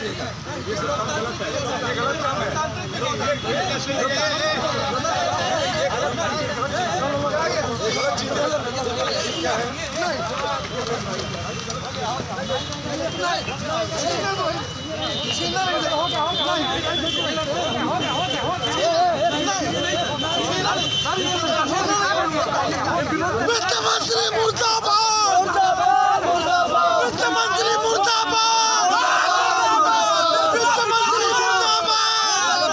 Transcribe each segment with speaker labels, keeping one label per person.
Speaker 1: वित्त मंत्री मुर्दाबाद, वित्त मंत्री मुर्दाबाद, वित्त मंत्री मुर्दाबाद,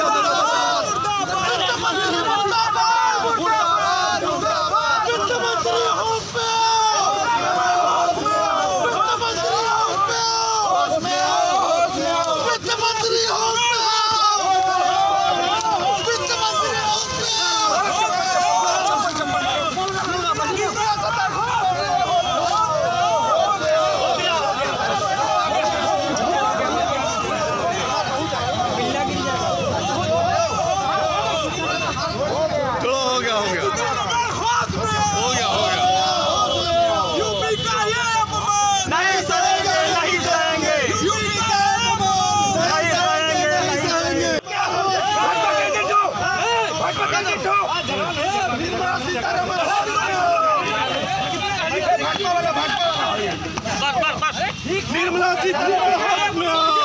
Speaker 1: वित्त मंत्री मुर्दाबाद, वित्त मंत्री होश में आओ, वित्त मंत्री होश में आओ, वित्त मंत्री होश में आओ, वित्त मंत्री होश में निर्मला सीतारमण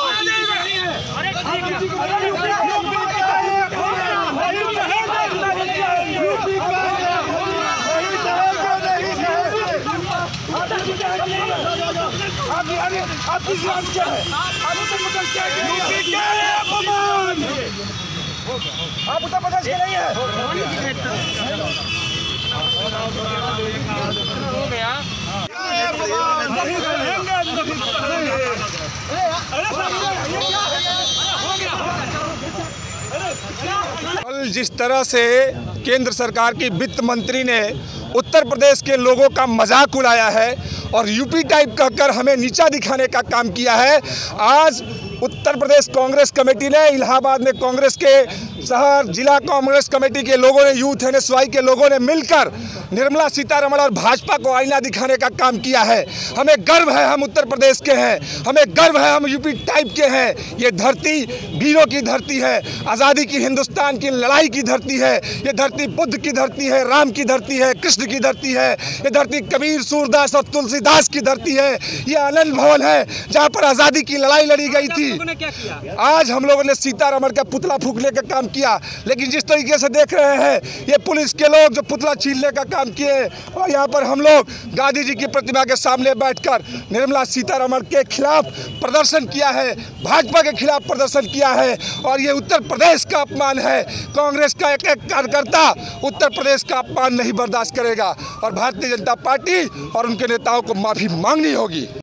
Speaker 1: आप उत्तर प्रदेश के नहीं है।
Speaker 2: कल जिस तरह से केंद्र सरकार की वित्त मंत्री ने उत्तर प्रदेश के लोगों का मजाक उड़ाया है और यूपी टाइप कहकर हमें नीचा दिखाने का काम किया है। आज उत्तर प्रदेश कांग्रेस कमेटी ने इलाहाबाद में कांग्रेस के शहर जिला कांग्रेस कमेटी के लोगों ने, यूथ एनएसवाई के लोगों ने मिलकर निर्मला सीतारमण और भाजपा को आईना दिखाने का काम किया है। हमें गर्व है, हम उत्तर प्रदेश के हैं, हमें गर्व है, हम यूपी टाइप के हैं। ये धरती वीरों की धरती है, आज़ादी की हिंदुस्तान की लड़ाई की धरती है। ये धरती बुद्ध की धरती है, राम की धरती है, कृष्ण की धरती है। ये धरती कबीर, सूरदास और तुलसीदास की धरती है। ये आनंद भवन है जहाँ पर आज़ादी की लड़ाई लड़ी गई थी।
Speaker 3: क्या किया?
Speaker 2: आज हम लोगों ने सीतारमण का पुतला फूकने का काम किया, लेकिन जिस तरीके से देख रहे हैं ये पुलिस के लोग जो पुतला छीनने का काम किए, और यहाँ पर हम लोग गांधी जी की प्रतिमा के सामने बैठकर निर्मला सीतारमण के खिलाफ प्रदर्शन किया है, भाजपा के खिलाफ प्रदर्शन किया है। और ये उत्तर प्रदेश का अपमान है। कांग्रेस का एक एक कार्यकर्ता उत्तर प्रदेश का अपमान नहीं बर्दाश्त करेगा और भारतीय जनता पार्टी और उनके नेताओं को माफी मांगनी होगी।